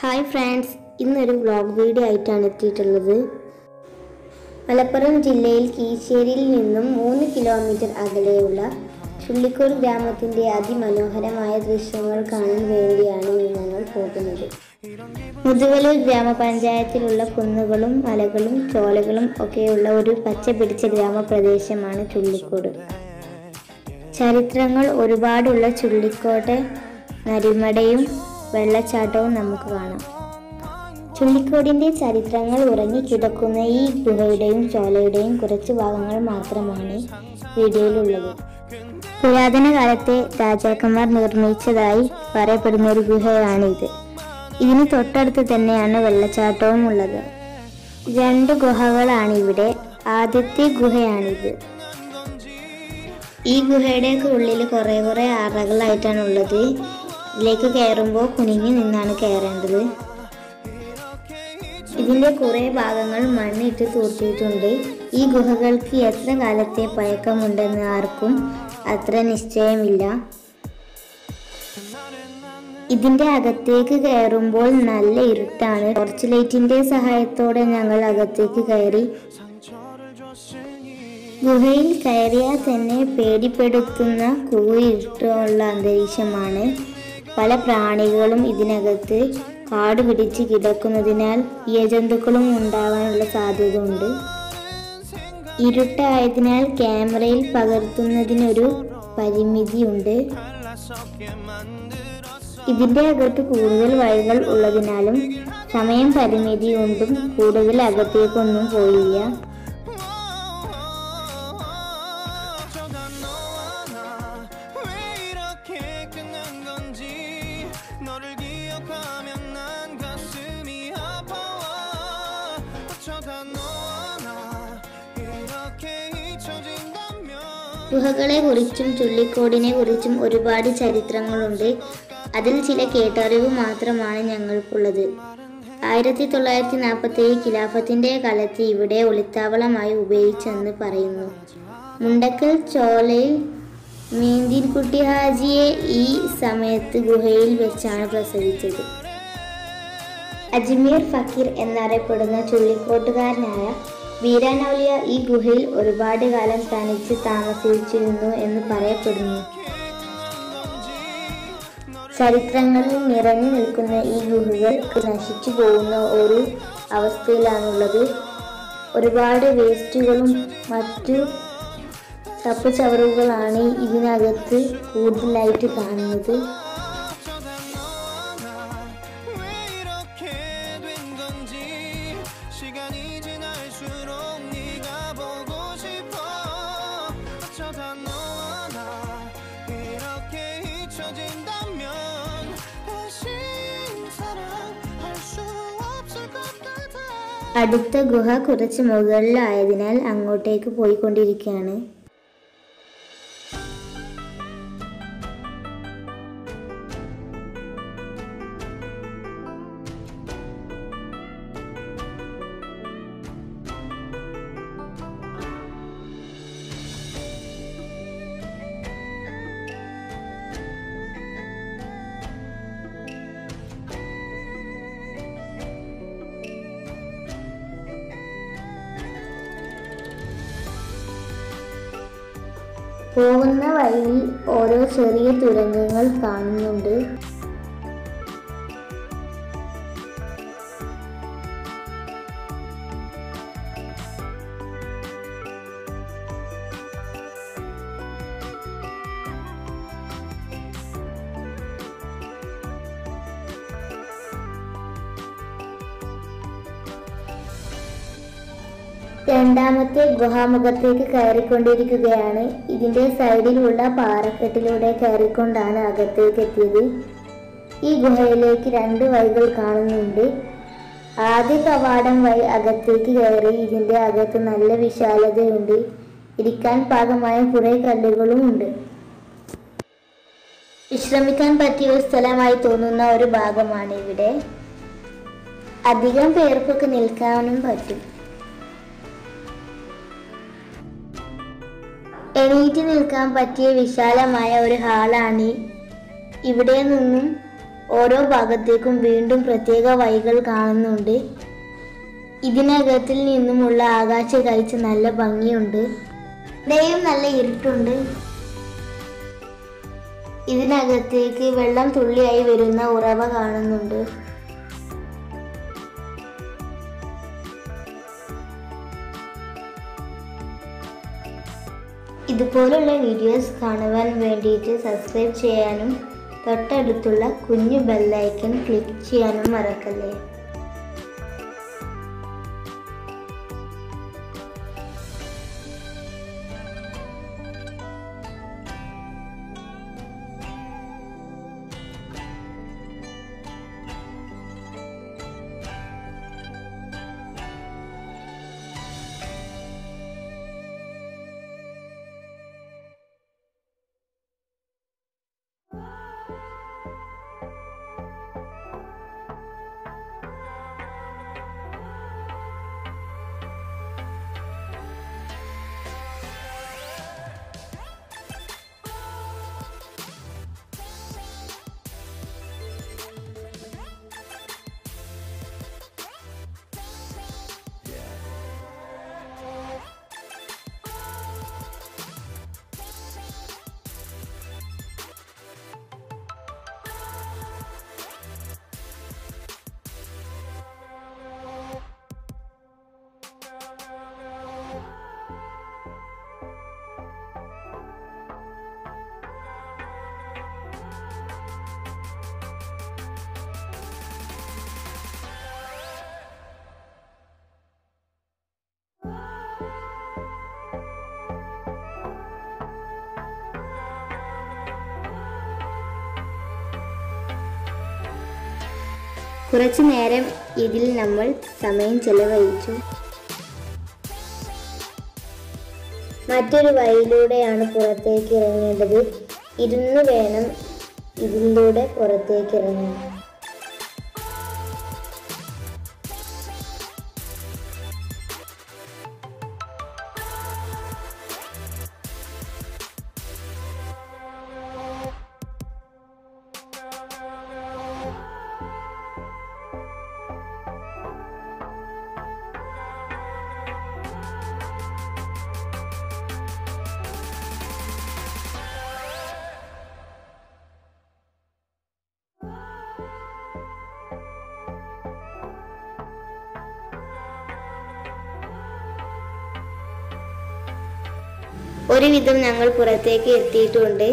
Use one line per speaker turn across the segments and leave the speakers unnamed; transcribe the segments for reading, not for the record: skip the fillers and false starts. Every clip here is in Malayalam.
ഹായ് ഫ്രണ്ട്സ്, ഇന്നൊരു വ്ലോഗ് വീഡിയോ ആയിട്ടാണ് എത്തിയിട്ടുള്ളത്. മലപ്പുറം ജില്ലയിൽ കീശ്ശേരിയിൽ നിന്നും 3 കിലോമീറ്റർ അകലെയുള്ള ചുള്ളിക്കോട് ഗ്രാമത്തിൻ്റെ അതിമനോഹരമായ ദൃശ്യങ്ങൾ കാണാൻ വേണ്ടിയാണ് ഞങ്ങൾ പോകുന്നത്. മുതുവലൂർ ഗ്രാമപഞ്ചായത്തിലുള്ള കുന്നുകളും മലകളും ചോലകളും ഒക്കെയുള്ള ഒരു പച്ചപിടിച്ച ഗ്രാമപ്രദേശമാണ് ചുള്ളിക്കോട്. ചരിത്രങ്ങൾ ഒരുപാടുള്ള ചുള്ളിക്കോട്ടെ നരിമടയും വെള്ളച്ചാട്ടവും നമുക്ക് കാണാം. ചുള്ളിക്കോടിൻ്റെ ചരിത്രങ്ങൾ ഉറങ്ങിക്കിടക്കുന്ന ഈ ഗുഹയുടെയും ചോലയുടെയും കുറച്ച് ഭാഗങ്ങൾ മാത്രമാണ് വീഡിയോയിലുള്ളത്. പുരാതന കാലത്തെ രാജാക്കന്മാർ നിർമ്മിച്ചതായി പറയപ്പെടുന്ന ഒരു ഗുഹയാണിത്. ഇതിന് തൊട്ടടുത്ത് തന്നെയാണ് വെള്ളച്ചാട്ടവും ഉള്ളത്. 2 ഗുഹകളാണിവിടെ. ആദ്യത്തെ ഗുഹയാണിത്. ഈ ഗുഹയുടെ ഉള്ളിൽ കുറേ അറകളായിട്ടാണ് ഉള്ളത്. ഇതിലേക്ക് കയറുമ്പോൾ കുനിഞ്ഞു നിന്നാണ് കയറേണ്ടത്. ഇതിൻ്റെ കുറേ ഭാഗങ്ങൾ മണ്ണിട്ട് തൂർത്തിയിട്ടുണ്ട്. ഈ ഗുഹകൾക്ക് എത്ര കാലത്തെ പഴക്കമുണ്ടെന്ന് ആർക്കും അത്ര നിശ്ചയമില്ല. ഇതിൻ്റെ അകത്തേക്ക് കയറുമ്പോൾ നല്ല ഇരുട്ടാണ്. ടോർച്ച് ലൈറ്റിൻ്റെ സഹായത്തോടെ ഞങ്ങൾ അകത്തേക്ക് കയറി. ഗുഹയിൽ കയറിയാൽ തന്നെ പേടിപ്പെടുത്തുന്ന കൂരിട്ടുള്ള അന്തരീക്ഷമാണ്. പല പ്രാണികളും ഇതിനകത്ത് കാട് പിടിച്ച് കിടക്കുന്നതിനാൽ ഇഴജന്തുക്കളും ഉണ്ടാവാനുള്ള സാധ്യത ഉണ്ട്. ഇരുട്ടായതിനാൽ ക്യാമറയിൽ പകർത്തുന്നതിനൊരു പരിമിതിയുണ്ട്. ഇതിൻ്റെ അകത്ത് കൂടുതൽ വഴികൾ ഉള്ളതിനാലും സമയം പരിമിതി കൊണ്ടും കൂടുതൽ അകത്തേക്കൊന്നും പോയില്ല. ഗുഹകളെ കുറിച്ചും ചുള്ളിക്കോടിനെ കുറിച്ചും ഒരുപാട് ചരിത്രങ്ങളുണ്ട്. അതിൽ ചില കേട്ടറിവ് മാത്രമാണ് ഞങ്ങൾക്കുള്ളത്. 1947 ഖിലാഫത്തിൻ്റെ കാലത്ത് ഇവിടെ ഒളിത്താവളമായി ഉപയോഗിച്ചെന്ന് പറയുന്നു. മുണ്ടക്കൽ ചോലയിൽ മീന്തിൻകുട്ടി ഹാജിയെ ഈ സമയത്ത് ഗുഹയിൽ വെച്ചാണ് പ്രസവിച്ചത്. അജ്മീർ ഫക്കീർ എന്നറിയപ്പെടുന്ന ചുള്ളിക്കോട്ടുകാരനായ വീരാനൗലിയ ഈ ഗുഹയിൽ ഒരുപാട് കാലം തനിച്ച് താമസിച്ചിരുന്നു എന്ന് പറയപ്പെടുന്നു. ചരിത്രങ്ങളിൽ നിറഞ്ഞു നിൽക്കുന്ന ഈ ഗുഹകൾ നശിച്ചു പോകുന്ന ഒരു അവസ്ഥയിലാണുള്ളത്. ഒരുപാട് വേസ്റ്റുകളും മറ്റു ചപ്പുചവറുകളാണ് ഇതിനകത്ത് കൂടുതലായിട്ട് കാണുന്നത്. അടുത്ത ഗുഹ കുറച്ച് മുകളിലായതിനാൽ അങ്ങോട്ടേക്ക് പോയിക്കൊണ്ടിരിക്കുകയാണ്. പോകുന്ന വഴിയിൽ ഓരോ ചെറിയ തുരങ്കങ്ങൾ കാണുന്നുണ്ട്. രണ്ടാമത്തെ ഗുഹാമുഖത്തേക്ക് കയറിക്കൊണ്ടിരിക്കുകയാണ്. ഇതിൻ്റെ സൈഡിലുള്ള പാറക്കെട്ടിലൂടെ കയറിക്കൊണ്ടാണ് അകത്തേക്ക് എത്തിയത്. ഈ ഗുഹയിലേക്ക് 2 വഴികൾ കാണുന്നുണ്ട്. ആദ്യ കവാടം വഴി അകത്തേക്ക് കയറി. ഇതിൻ്റെ അകത്ത് നല്ല വിശാലതയുണ്ട്. ഇരിക്കാൻ പാകമായ കുറേ കല്ലുകളും ഉണ്ട്. വിശ്രമിക്കാൻ പറ്റിയ ഒരു സ്ഥലമായി തോന്നുന്ന ഒരു ഭാഗമാണ് ഇവിടെ. അധികം പേർക്കൊക്കെ നിൽക്കാനും പറ്റും. എണീറ്റ് നിൽക്കാൻ പറ്റിയ വിശാലമായ ഒരു ഹാളാണ്. ഇവിടെ നിന്നും ഓരോ ഭാഗത്തേക്കും വീണ്ടും പ്രത്യേക വഴികൾ കാണുന്നുണ്ട്. ഇതിനകത്തിൽ നിന്നുമുള്ള ആകാശ കാഴ്ച നല്ല ഭംഗിയുണ്ട്. ഇവിടെയും നല്ല ഇരുട്ടുണ്ട്. ഇതിനകത്തേക്ക് വെള്ളം തുള്ളിയായി വരുന്ന ഉറവ കാണുന്നുണ്ട്. ഇതുപോലുള്ള വീഡിയോസ് കാണുവാൻ വേണ്ടിയിട്ട് സബ്സ്ക്രൈബ് ചെയ്യാനും തൊട്ടടുത്തുള്ള കുഞ്ഞു ബെല്ലൈക്കൺ ക്ലിക്ക് ചെയ്യാനും മറക്കല്ലേ. കുറച്ചു നേരം ഇതിൽ നമ്മൾ സമയം ചെലവഴിച്ചു. മറ്റൊരു വഴിയിലൂടെയാണ് പുറത്തേക്ക് ഇറങ്ങേണ്ടത്. ഇരുന്ന് വേണം ഇതിലൂടെ പുറത്തേക്ക് ഇറങ്ങാൻ. ഒരുവിധം ഞങ്ങൾ പുറത്തേക്ക് എത്തിയിട്ടുണ്ട്.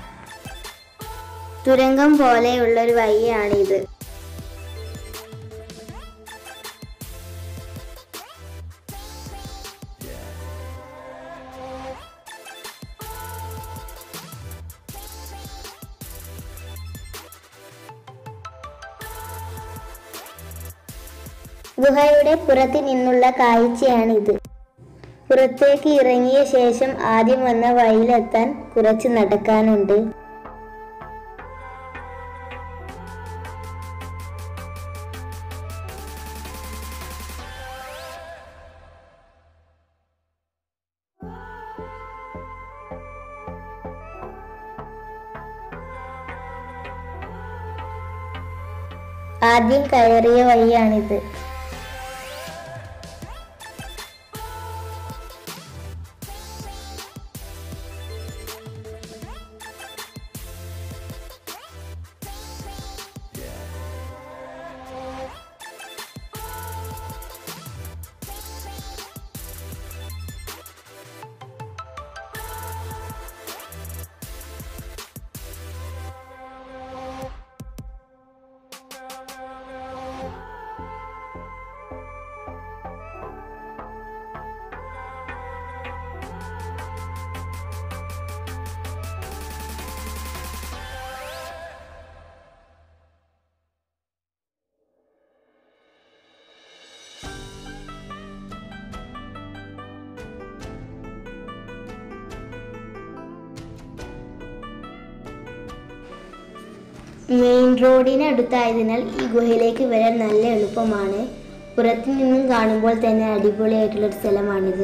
തുരങ്കം പോലെയുള്ളൊരു വഴിയാണിത്. ഗുഹയുടെ പുറത്തു നിന്നുള്ള കാഴ്ചയാണിത്. പുറത്തേക്ക് ഇറങ്ങിയ ശേഷം ആദ്യം വന്ന വഴിയിലെത്താൻ കുറച്ച് നടക്കാനുണ്ട്. ആദ്യം കയറിയ വഴിയാണിത്. മെയിൻ റോഡിനടുത്തായതിനാൽ ഈ ഗുഹയിലേക്ക് വരാൻ നല്ല എളുപ്പമാണ്. പുറത്തു നിന്നും കാണുമ്പോൾ തന്നെ അടിപൊളിയായിട്ടുള്ളൊരു സ്ഥലമാണിത്.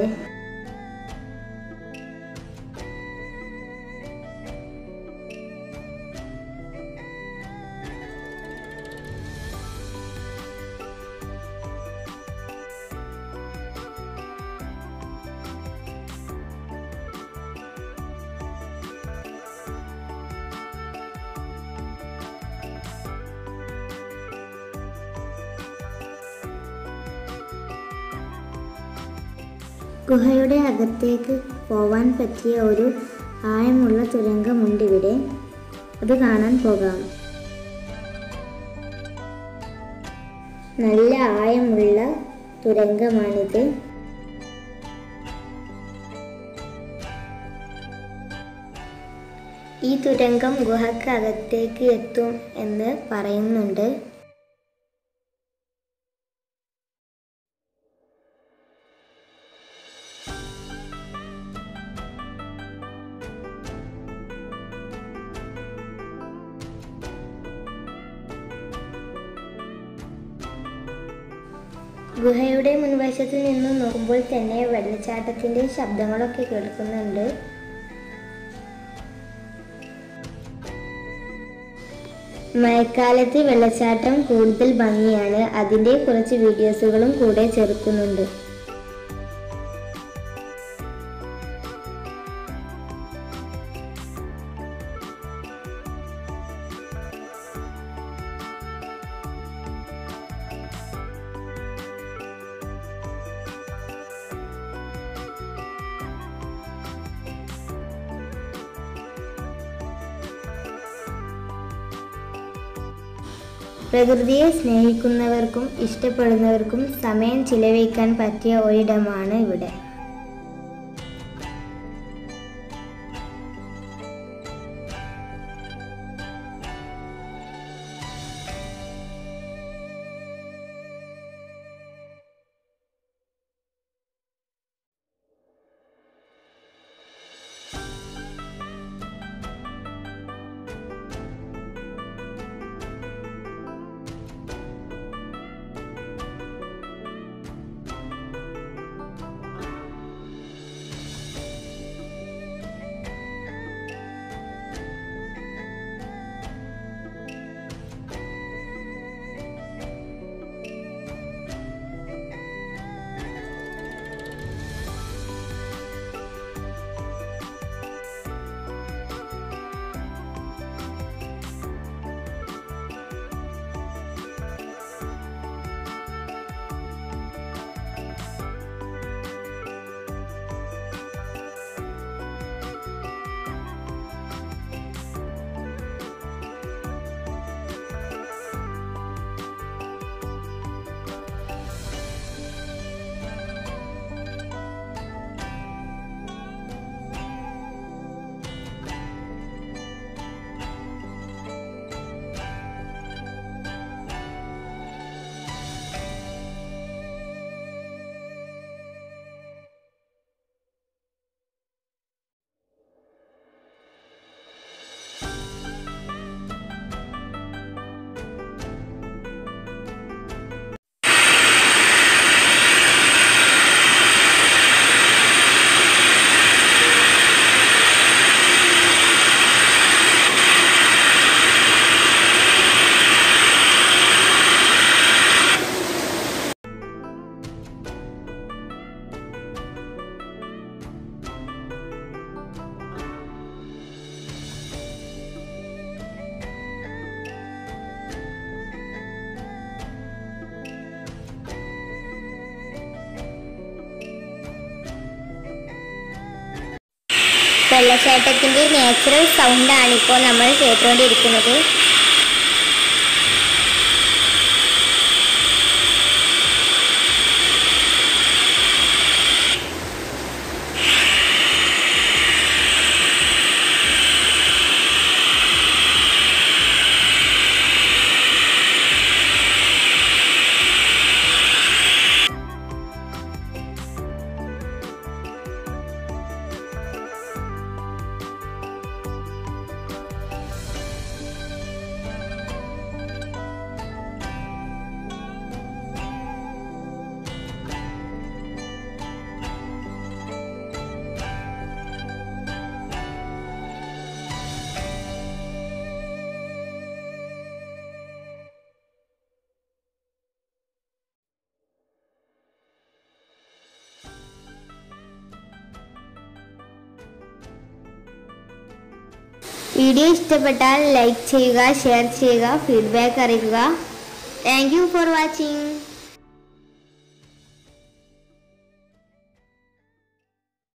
ഗുഹയുടെ അകത്തേക്ക് പോവാൻ പറ്റിയ ഒരു ആഴമുള്ള തുരങ്കമുണ്ടിവിടെ. അത് കാണാൻ പോകാം. നല്ല ആഴമുള്ള തുരങ്കമാണിത്. ഈ തുരങ്കം ഗുഹയ്ക്ക് അകത്തേക്ക് എത്തും എന്ന് പറയുന്നുണ്ട്. ഗുഹയുടെ മുൻവശത്ത് നിന്ന് നോക്കുമ്പോൾ തന്നെ വെള്ളച്ചാട്ടത്തിൻ്റെ ശബ്ദങ്ങളൊക്കെ കേൾക്കുന്നുണ്ട്. മഴക്കാലത്ത് വെള്ളച്ചാട്ടം കൂടുതൽ ഭംഗിയാണ്. അതിൻ്റെ കുറച്ച് വീഡിയോസുകളും കൂടെ ചേർക്കുന്നുണ്ട്. പ്രകൃതിയെ സ്നേഹിക്കുന്നവർക്കും ഇഷ്ടപ്പെടുന്നവർക്കും സമയം ചിലവഴിക്കാൻ പറ്റിയ ഒരിടമാണ് ഇവിടെ. വെള്ളച്ചാട്ടത്തിൻ്റെ നാച്ചുറൽ സൗണ്ടാണ് ഇപ്പോൾ നമ്മൾ കേട്ടുകൊണ്ടിരിക്കുന്നത്. വീഡിയോ ഇഷ്ടപ്പെട്ടാൽ ലൈക്ക് ചെയ്യുക, ഷെയർ ചെയ്യുക, ഫീഡ്ബാക്ക് അറിയിക്കുക. Thank you for watching.